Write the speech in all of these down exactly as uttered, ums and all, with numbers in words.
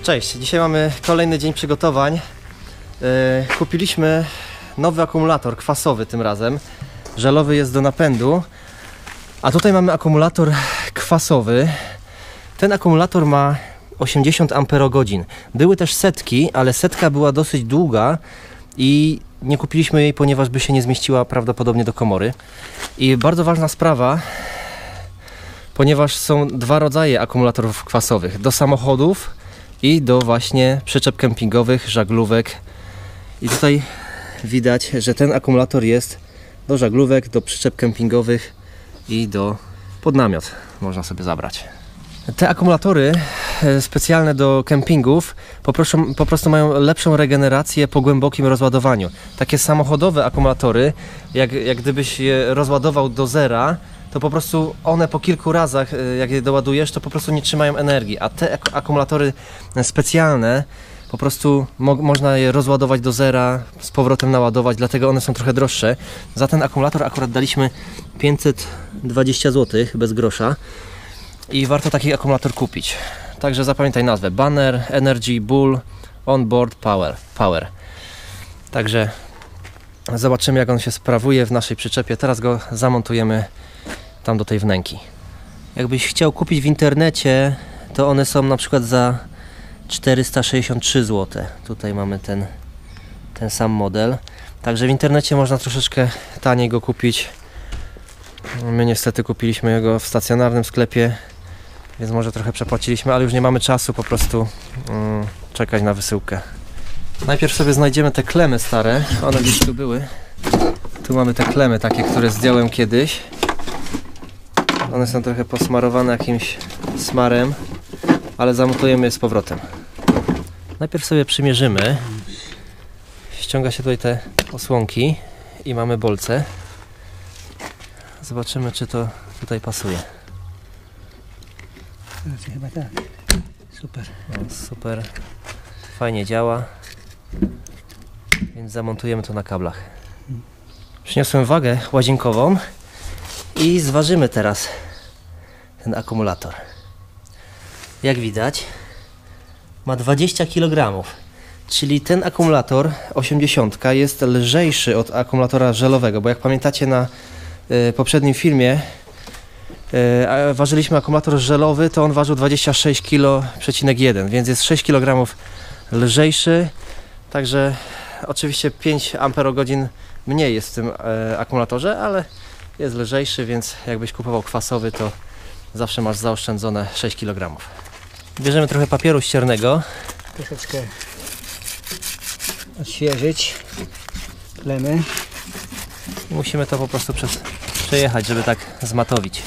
Cześć, dzisiaj mamy kolejny dzień przygotowań. Yy, kupiliśmy nowy akumulator kwasowy tym razem. Żelowy jest do napędu, a tutaj mamy akumulator kwasowy. Ten akumulator ma osiemdziesiąt amperogodzin. Były też setki, ale setka była dosyć długa i nie kupiliśmy jej, ponieważ by się nie zmieściła prawdopodobnie do komory. I bardzo ważna sprawa, ponieważ są dwa rodzaje akumulatorów kwasowych. Do samochodów i do właśnie przyczep kempingowych, żaglówek. I tutaj widać, że ten akumulator jest do żaglówek, do przyczep kempingowych i do pod namiot można sobie zabrać. Te akumulatory specjalne do kempingów po prostu, po prostu mają lepszą regenerację po głębokim rozładowaniu. Takie samochodowe akumulatory, jak, jak gdybyś je rozładował do zera, to po prostu one po kilku razach, jak je doładujesz, to po prostu nie trzymają energii. A te ak akumulatory specjalne, po prostu mo można je rozładować do zera, z powrotem naładować, dlatego one są trochę droższe. Za ten akumulator akurat daliśmy pięćset dwadzieścia złotych bez grosza. I warto taki akumulator kupić. Także zapamiętaj nazwę: Banner, Energy, Bull, Onboard, Power. Power. Także zobaczymy, jak on się sprawuje w naszej przyczepie. Teraz go zamontujemy tam do tej wnęki. Jakbyś chciał kupić w internecie, to one są na przykład za czterysta sześćdziesiąt trzy złote. Tutaj mamy ten, ten sam model. Także w internecie można troszeczkę taniej go kupić. My niestety kupiliśmy go w stacjonarnym sklepie, więc może trochę przepłaciliśmy, ale już nie mamy czasu po prostu um, czekać na wysyłkę. Najpierw sobie znajdziemy te klemy stare, one gdzieś tu były. Tu mamy te klemy takie, które zdjąłem kiedyś. One są trochę posmarowane jakimś smarem, ale zamontujemy je z powrotem. Najpierw sobie przymierzymy. Ściąga się tutaj te osłonki i mamy bolce. Zobaczymy, czy to tutaj pasuje. Znaczy, chyba tak. Super. No, super. Fajnie działa. Więc zamontujemy to na kablach. Przyniosłem wagę łazienkową i zważymy teraz ten akumulator. Jak widać, ma dwadzieścia kilogramów. Czyli ten akumulator osiemdziesiąt jest lżejszy od akumulatora żelowego, bo jak pamiętacie, na w poprzednim filmie e, ważyliśmy akumulator żelowy, to on ważył dwadzieścia sześć przecinek jeden kg, więc jest sześć kilogramów lżejszy. Także oczywiście pięć amperogodzin mniej jest w tym e, akumulatorze, ale jest lżejszy, więc jakbyś kupował kwasowy, to zawsze masz zaoszczędzone sześć kilogramów. Bierzemy trochę papieru ściernego. Troszeczkę odświeżyć klemy. Musimy to po prostu przez, przejechać, żeby tak zmatowić.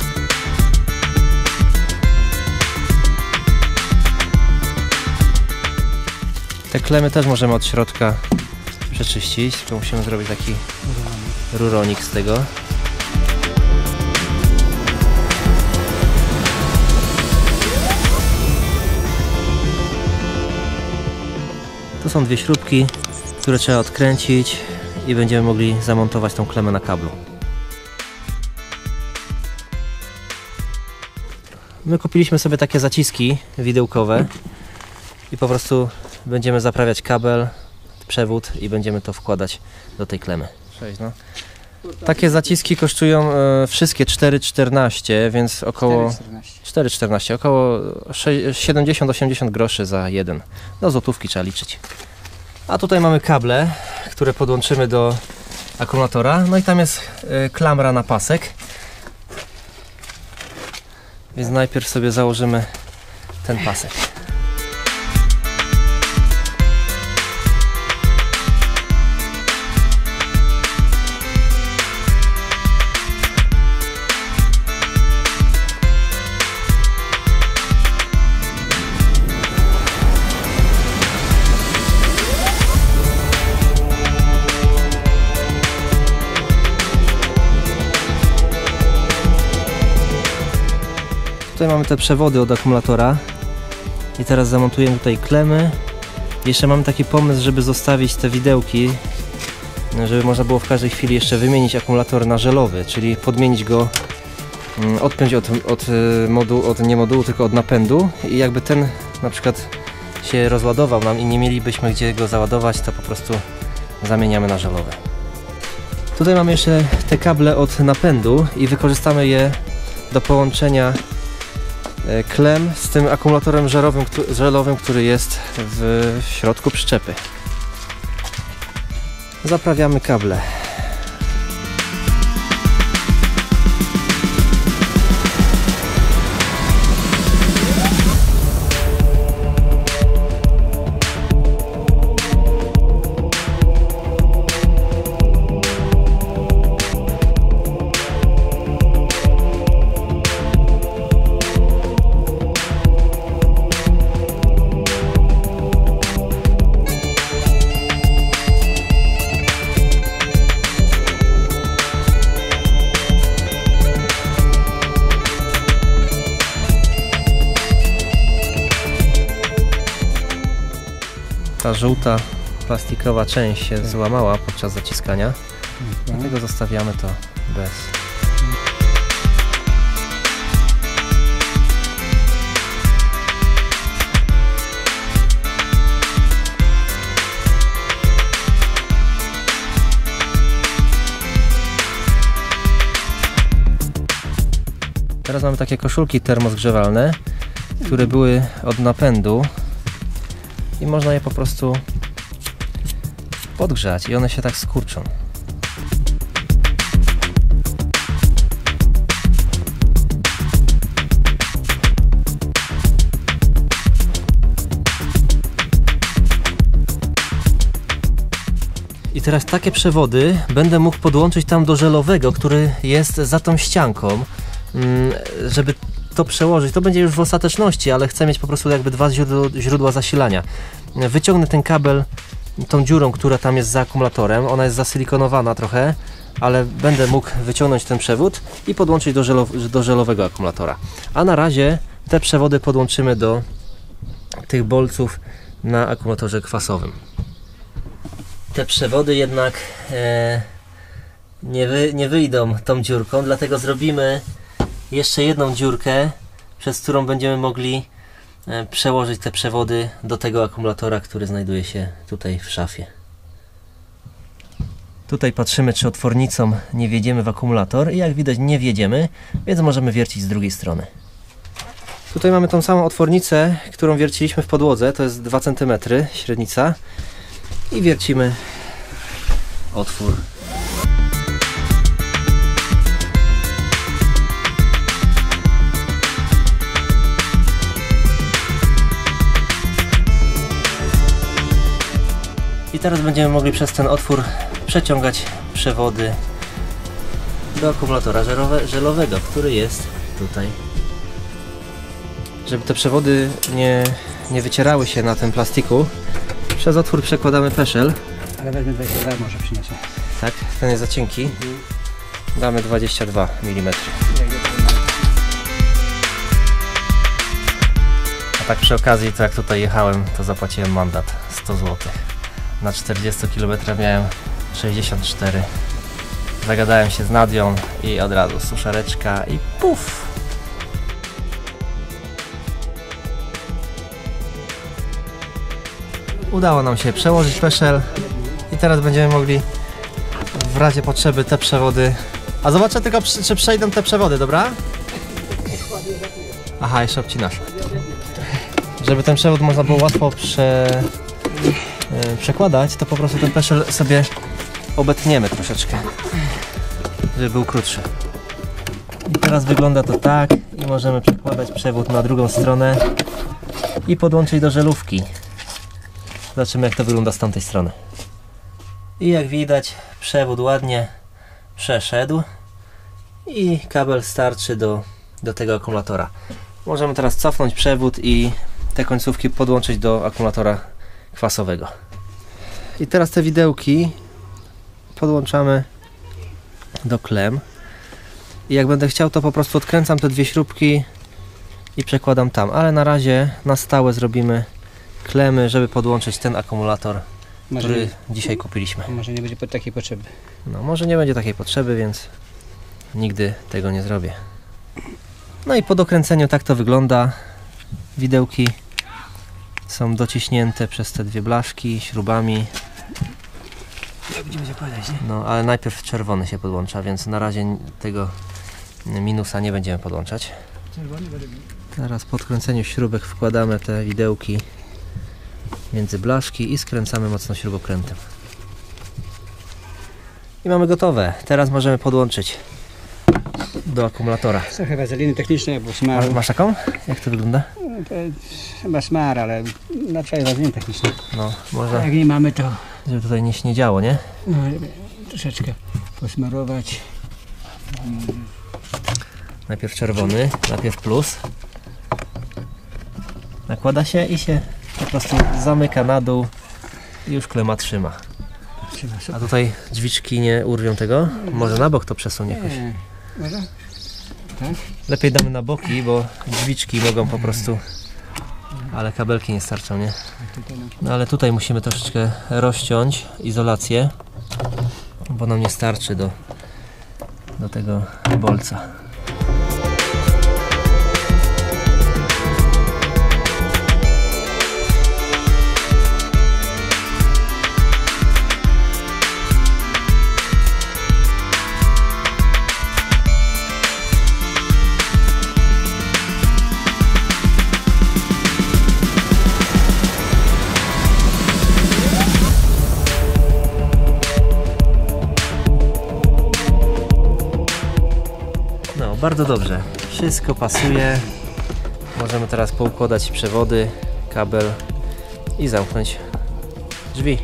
Te klemy też możemy od środka przeczyścić, tylko musimy zrobić taki ruronik z tego. Tu są dwie śrubki, które trzeba odkręcić i będziemy mogli zamontować tą klemę na kablu. My kupiliśmy sobie takie zaciski widełkowe i po prostu będziemy zaprawiać kabel, przewód i będziemy to wkładać do tej klemy. Cześć, no. Takie zaciski kosztują e, wszystkie cztery czternaście, więc około cztery czternaście, około siedemdziesiąt osiemdziesiąt groszy za jeden. Do złotówki trzeba liczyć. A tutaj mamy kable, które podłączymy do akumulatora. No i tam jest y, klamra na pasek. Więc najpierw sobie założymy ten pasek. Tutaj mamy te przewody od akumulatora i teraz zamontujemy tutaj klemy. Jeszcze mamy taki pomysł, żeby zostawić te widełki, żeby można było w każdej chwili jeszcze wymienić akumulator na żelowy, czyli podmienić go, odpiąć od, od, modułu, od nie modułu, tylko od napędu i jakby ten na przykład się rozładował nam i nie mielibyśmy gdzie go załadować, to po prostu zamieniamy na żelowe. Tutaj mamy jeszcze te kable od napędu i wykorzystamy je do połączenia klem z tym akumulatorem żelowym, żelowym, który jest w środku przyczepy. Zaprawiamy kable. Ta żółta plastikowa część się złamała podczas zaciskania, dlatego zostawiamy to bez. Teraz mamy takie koszulki termozgrzewalne, które były od napędu. I można je po prostu podgrzać i one się tak skurczą. I teraz takie przewody będę mógł podłączyć tam do żelowego, który jest za tą ścianką, żeby to przełożyć. To będzie już w ostateczności, ale chcę mieć po prostu jakby dwa źródła zasilania. Wyciągnę ten kabel tą dziurą, która tam jest za akumulatorem. Ona jest zasilikonowana trochę, ale będę mógł wyciągnąć ten przewód i podłączyć do, żelow do żelowego akumulatora. A na razie te przewody podłączymy do tych bolców na akumulatorze kwasowym. Te przewody jednak e, nie, wy, nie wyjdą tą dziurką, dlatego zrobimy jeszcze jedną dziurkę, przez którą będziemy mogli e, przełożyć te przewody do tego akumulatora, który znajduje się tutaj w szafie. Tutaj patrzymy, czy otwornicą nie wjedziemy w akumulator i jak widać nie wjedziemy, więc możemy wiercić z drugiej strony. Tutaj mamy tą samą otwornicę, którą wierciliśmy w podłodze, to jest dwa centymetry średnica i wiercimy otwór. I teraz będziemy mogli przez ten otwór przeciągać przewody do akumulatora żelowe, żelowego, który jest tutaj. Żeby te przewody nie, nie wycierały się na tym plastiku, przez otwór przekładamy peszel. Ale wezmę dwadzieścia dwa, może przyniosę. Tak, ten jest za cienki. Damy dwadzieścia dwa milimetry. A tak przy okazji, to jak tutaj jechałem, to zapłaciłem mandat sto złotych. Na czterdzieści kilometrów miałem sześćdziesiąt cztery. Zagadałem się z Nadią i od razu suszareczka i puf! Udało nam się przełożyć peszel i teraz będziemy mogli w razie potrzeby te przewody... A zobaczę tylko, czy przejdą te przewody, dobra? Aha, jeszcze obcinasz. Żeby ten przewód można było łatwo prze... przekładać, to po prostu ten peszel sobie obetniemy troszeczkę, żeby był krótszy. I teraz wygląda to tak i możemy przekładać przewód na drugą stronę i podłączyć do żelówki. Zobaczymy, jak to wygląda z tamtej strony. I jak widać, przewód ładnie przeszedł i kabel starczy do, do tego akumulatora. Możemy teraz cofnąć przewód i te końcówki podłączyć do akumulatora kwasowego. I teraz te widełki podłączamy do klem i jak będę chciał, to po prostu odkręcam te dwie śrubki i przekładam tam, ale na razie na stałe zrobimy klemy, żeby podłączyć ten akumulator, może który nie, dzisiaj kupiliśmy. Może nie będzie takiej potrzeby. No może nie będzie takiej potrzeby, więc nigdy tego nie zrobię. No i po dokręceniu tak to wygląda. Widełki są dociśnięte przez te dwie blaszki śrubami. Jak będziemy zakładać, nie? No, ale najpierw czerwony się podłącza, więc na razie tego minusa nie będziemy podłączać. Czerwony będę. Teraz po odkręceniu śrubek wkładamy te widełki między blaszki i skręcamy mocno śrubokrętem. I mamy gotowe. Teraz możemy podłączyć do akumulatora. Trochę wazeliny technicznej, bo Masz, smar. masz taką? Jak to wygląda? No, to chyba smar, ale raczej wazeliny technicznej. No, A może, jak nie mamy, to żeby tutaj nie śniedziało, nie? no, troszeczkę posmarować. Najpierw czerwony, najpierw plus. Nakłada się i się po prostu zamyka na dół i już klema trzyma. Trzeba A sobie. tutaj drzwiczki nie urwią tego? Może na bok to przesunie jakoś. Nie, może? Tak? Lepiej damy na boki, bo drzwiczki mogą po prostu... Ale kabelki nie starczą, nie? Tutaj nam No ale tutaj musimy troszeczkę rozciąć izolację, bo nam nie starczy do, do tego bolca. No, bardzo dobrze. Wszystko pasuje. Możemy teraz poukładać przewody, kabel i zamknąć drzwi.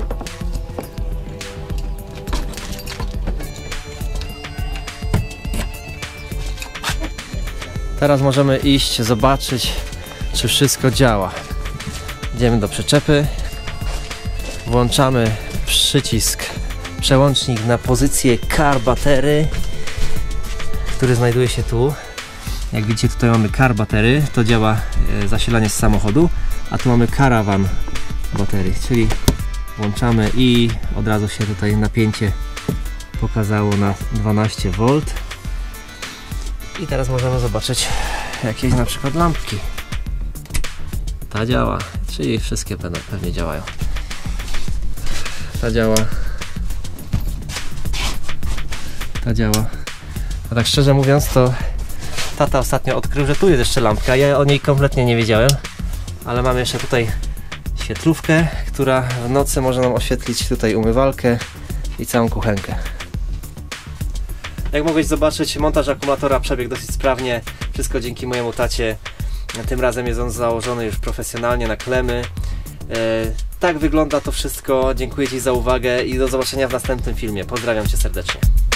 Teraz możemy iść, zobaczyć, czy wszystko działa. Idziemy do przyczepy. Włączamy przycisk, przełącznik na pozycję car battery, który znajduje się tu. Jak widzicie, tutaj mamy car battery, to działa e, zasilanie z samochodu, a tu mamy caravan battery, czyli włączamy i od razu się tutaj napięcie pokazało na dwanaście wolt. I teraz możemy zobaczyć jakieś na przykład lampki. Ta działa, czyli wszystkie pewnie, pewnie działają. Ta działa. Ta działa. A tak szczerze mówiąc, to tata ostatnio odkrył, że tu jest jeszcze lampka. Ja o niej kompletnie nie wiedziałem. Ale mamy jeszcze tutaj świetlówkę, która w nocy może nam oświetlić tutaj umywalkę i całą kuchenkę. Jak mogłeś zobaczyć, montaż akumulatora przebiegł dosyć sprawnie. Wszystko dzięki mojemu tacie. Tym razem jest on założony już profesjonalnie na klemy. E, tak wygląda to wszystko. Dziękuję Ci za uwagę i do zobaczenia w następnym filmie. Pozdrawiam Cię serdecznie.